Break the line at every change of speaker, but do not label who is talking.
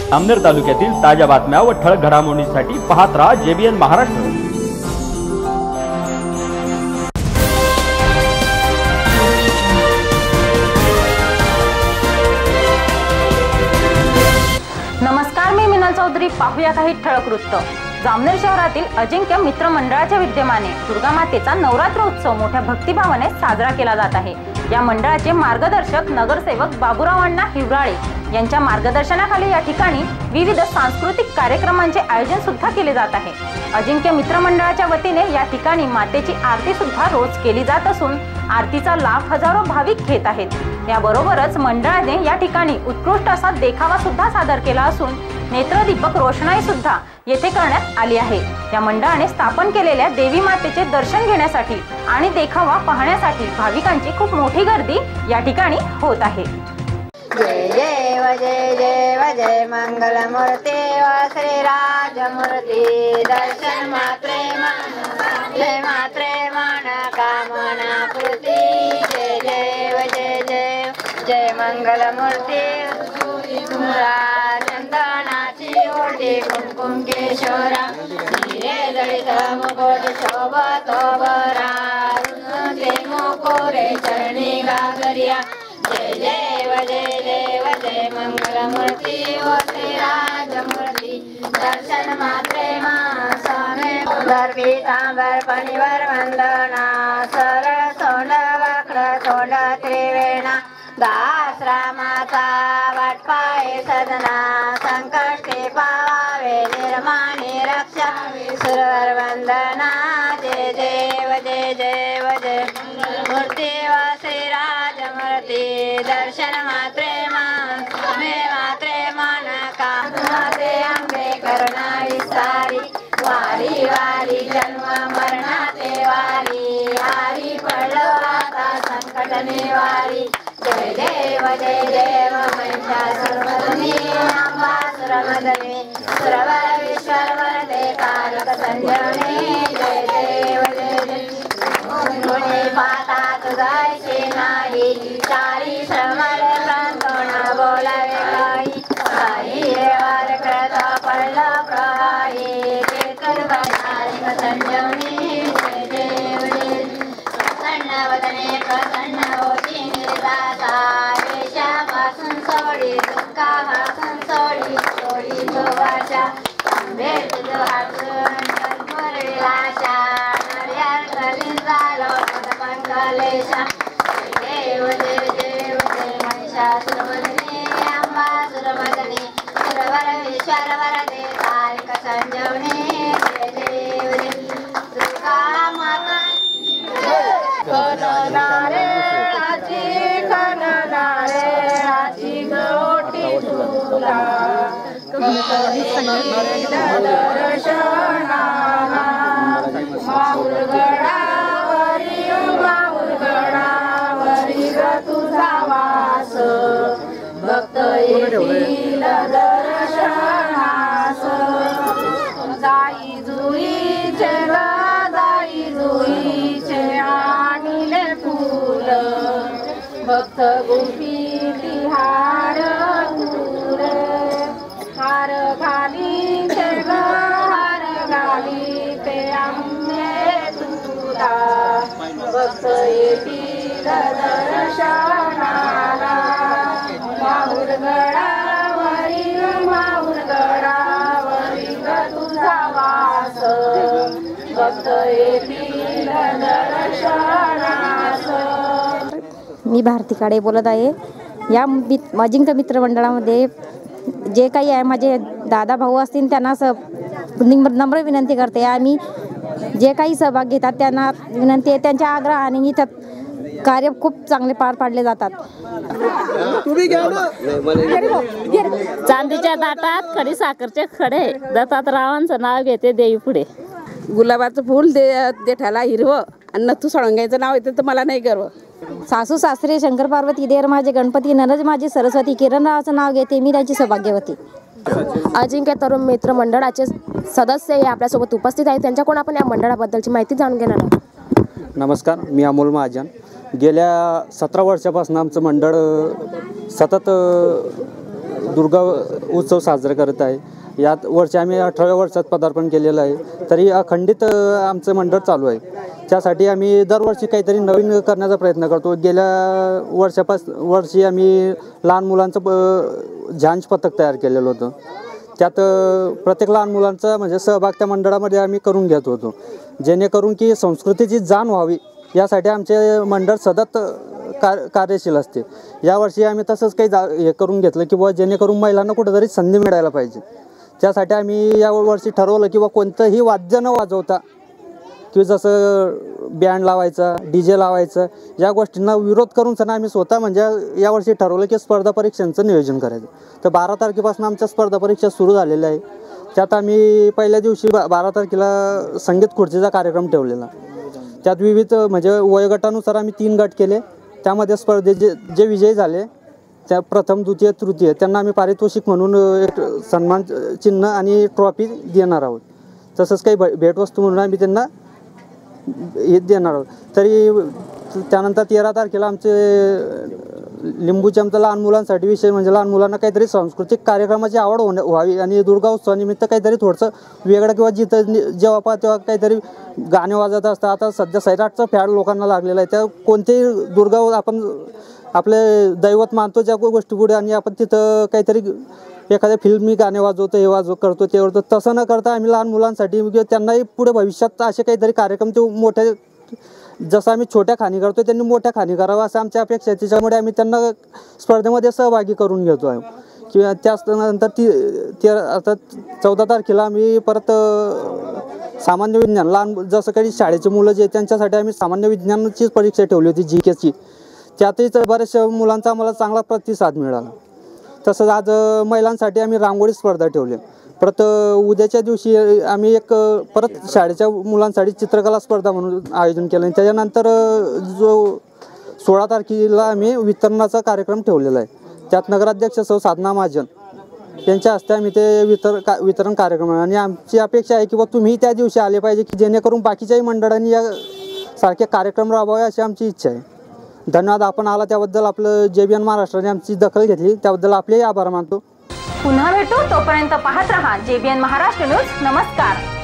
अमनेर तालुक्यातील ताज्या बातम्या व ठळक घडामोडींसाठी पाहत राहा JBN महाराष्ट्र।
नमस्कार, मी मीनल चौधरी। पाहूया काही ठळक वृत्त। जामनेर शहरातील अजिंक्य मित्र मंडळाच्या विद्यमाने दुर्गा मातेचा नवरात्र उत्सव मोठ्या भक्तिभावाने साजरा केला जात आहे। या मंडळाचे मार्गदर्शक नगरसेवक बाबूराव अण्णा हिवराळे यांच्या मार्गदर्शनाखाली या ठिकाणी विविध सांस्कृतिक कार्यक्रमांचे आयोजन सुद्धा केले जात आहे। अजिंक्य मित्र मंडळाच्या वतीने या ठिकाणी मातेची आरती सुद्धा रोज केली जात असून आरतीचा लाभ हजारो भाविक घेत आहेत। याबरोबरच मंडळाने या ठिकाणी उत्कृष्ट असा देखावा सुद्धा सादर केला असून नेत्रदीपक रोषणाई सुद्धा येथे करण्यात आली आहे। या मंडळाने स्थापन केलेल्या देवी मातेचे दर्शन घेण्यासाठी आणि देखावा पाहण्यासाठी भाविकांची खूप मोठी गर्दी या ठिकाणी होत आहे।
जय देव जय देव जय मंगल मूर्ती व श्रीराज मूर्ती दर्शन मात्रे मन कामना पूर्ती। जय देव जय देव जय मंगल मूर्ती चंदनाची ओटी कुमकुम केशोरा हिरे जडित मुकुट शोभतो बरा ते मोकोरे चरणी गागरिया। जय देव जय मंगल मूर्ती व श्रीराज मूर्ती दर्शन मात्रे स्वामी सुंदर पीतांबर पणिवर वंदना सरळ सोंड वाकड सोंड त्रिवेणा दासरामाचा वाटपाय सदना संकष्टी पावावे निर्माणी रक्षा सुरवर वंदना। जय देव जय मूर्ती व श्रीराज मूर्ती दर्शन मात्रे मन कामते अंबे करुणा विस्तारी वारी वारी जन्म मरणाते वारी हारी पडलो आता संकट निवारी। जय देव महिषासुरमर्दिनी अंबासुरमर्दिनी सुरवर विश्ववर ते तारक संजीवनी। जय देव गुणी पाता तुझायची नाही चारी श्रमर प्रांतोण बोलावे काही वर करत पडलं प्रवाही कीर्तन तारक संजीवनी। जय देव प्रसन्न वदने प्रसन्न होती निर्दाता वेशापासून सोडी दुःखापासून सोडी तो वाचा आंबे तुझ वाचून कर्पूर विलासा नर्यार कलीन झालो पंकलेशा। देव जय महिषासुरमर्दिनी अंबासुरमर्दिनी सुरवर विश्ववर ते तारक संजीवनी। जय देव दुर्गा माता खननारे गोटी तुला दर्शनाला माहुरगडावरी तुझा वास भक्त येतील दर्शनास। जाई जुईचे आणिले फूल भक्त गुंफी हार तुरे हार घाली ते आम्हे तुला भक्त येतील दर्शनाला माहुरगडावरी तुझा वास भक्त येतील दर्शनास।
मी भारती काळे बोलत आहे। या अजिंक्य मित्र मंडळामध्ये जे काही आहे माझे दादा भाऊ असतील त्यांना नम्र विनंती करते। आम्ही जे काही सहभाग घेतात त्यांना विनंती आहे त्यांच्या आग्रहाने इथं कार्य खूप चांगले पार पाडले जातात।
चांदीच्या ताटात खडी साखरचे खडे दत्तात्रयाचं नाव घेते देवी पुढे।
गुलाबाचं फूल देठाला हिरवं आणि नथू साळुंग्याचं नाव येतं तर मला नाही गर्व।
सासू सासरे शंकर पार्वती देर माझे गणपती नरज माझी सरस्वती किरणरावाचं नाव घेते मी त्यांची सौभाग्यवती।
अजिंक्य तरुण मित्र मंडळाचे सदस्य हे आपल्यासोबत उपस्थित आहेत। त्यांच्याकडून आपण या मंडळाबद्दलची माहिती जाणून घेणार आहोत।
नमस्कार, मी अमोल महाजन। गेल्या 17 वर्षापासून आमचं मंडळ सतत दुर्गा उत्सव साजरा करत आहे. यात वर्षी आम्ही 18व्या वर्षात पदार्पण केलेलं आहे. तरी अखंडित आमचं मंडळ चालू आहे. त्यासाठी आम्ही दरवर्षी काहीतरी नवीन करण्याचा प्रयत्न करतो. गेल्या वर्षी आम्ही लहान मुलांचं झांज पथक तयार केलेलं होतं. त्यात प्रत्येक लहान मुलांचा म्हणजे सहभाग त्या मंडळामध्ये आम्ही करून घेत होतो, जेणेकरून की संस्कृतीची जाण व्हावी यासाठी आमचे मंडळ सतत कार्यशील असते. यावर्षी आम्ही तसंच काही हे करून घेतलं की बुवा जेणेकरून महिलांना कुठेतरी संधी मिळायला पाहिजे. त्यासाठी आम्ही यावर्षी ठरवलं की कोणतंही वाद्य न वाजवता किंवा जसं बँड लावायचा, DJ लावायचं या गोष्टींना विरोध करून सण आम्ही स्वतः म्हणजे यावर्षी ठरवलं की स्पर्धा परीक्षांचं नियोजन करायचं. तर 12 तारखेपासून आमच्या स्पर्धा परीक्षा सुरू झालेल्या आहे. त्यात आम्ही पहिल्या दिवशी 12 तारखेला संगीत खुर्चीचा कार्यक्रम ठेवलेला. त्यात विविध म्हणजे वयोगटानुसार आम्ही 3 गट केले. त्यामध्ये स्पर्धेचे जे विजयी झाले त्या प्रथम, द्वितीय, तृतीय त्यांना आम्ही पारितोषिक म्हणून एक सन्मान चिन्ह आणि ट्रॉफी देणार आहोत. तसंच काही भेटवस्तू म्हणून आम्ही त्यांना हे देणार आहोत. तरी त्यानंतर 13 तारखेला आमचे लिंबूचे आमच्या लहान मुलांसाठी विषय म्हणजे लहान मुलांना काहीतरी सांस्कृतिक कार्यक्रमाची आवड व्हावी आणि दुर्गा उत्सवानिमित्त काहीतरी थोडंसं वेगळं किंवा जिथं जेव्हा पहा तेव्हा काहीतरी गाणे वाजत असतात. आता सध्या सैराटचं फॅड लोकांना लागलेलं आहे. त्या कोणतेही दुर्गा आपण आपले दैवत मानतो ज्या गोष्टी पुढे आणि आपण तिथं काहीतरी एखाद्या फिल्मी गाणे वाजवतो हे करतो ते तसं न करता आम्ही लहान मुलांसाठी त्यांनाही पुढे भविष्यात असे काहीतरी कार्यक्रम ते मोठे जसं आम्ही छोट्या खाणी करतो त्यांनी मोठ्या खाणी करावं असं आमच्या अपेक्षा आहे. त्याच्यामुळे आम्ही त्यांना स्पर्धेमध्ये सहभागी करून घेतो आहे. किंवा त्यानंतर आता 14 तारखेला आम्ही परत सामान्य विज्ञान लहान जसं काही शाळेचे मुलं जे त्यांच्यासाठी आम्ही सामान्य विज्ञानाचीच परीक्षा ठेवली होती GKची. त्यातही बऱ्याचशा मुलांचा आम्हाला चांगला प्रतिसाद मिळाला. तसंच आज महिलांसाठी आम्ही रांगोळी स्पर्धा ठेवली. परत उद्याच्या दिवशी आम्ही एक परत शाळेच्या मुलांसाठी चित्रकला स्पर्धा म्हणून आयोजन केलं. त्याच्यानंतर जो 16 तारखेला आम्ही वितरणाचा कार्यक्रम ठेवलेला आहे. त्यात नगराध्यक्ष सौ साधना महाजन यांच्या हस्ते आम्ही ते वितरण कार्यक्रम आणि आमची अपेक्षा आहे की तुम्ही त्या दिवशी आले पाहिजे की जेणेकरून बाकीच्याही मंडळांनी या सारखे कार्यक्रम राबवावे अशी आमची इच्छा आहे. धन्यवाद. आपण आला त्याबद्दल आपलं JBN महाराष्ट्राने आमची दखल घेतली त्याबद्दल आपलेही आभार मानतो.
पुन्हा भेटू तोपर्यंत पाहत रहा JBN महाराष्ट्र न्यूज. नमस्कार.